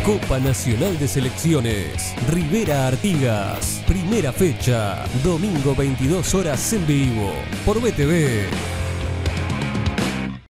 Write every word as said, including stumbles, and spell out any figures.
Copa Nacional de Selecciones, Rivera Artigas, primera fecha, domingo veintidós horas en vivo, por B T V.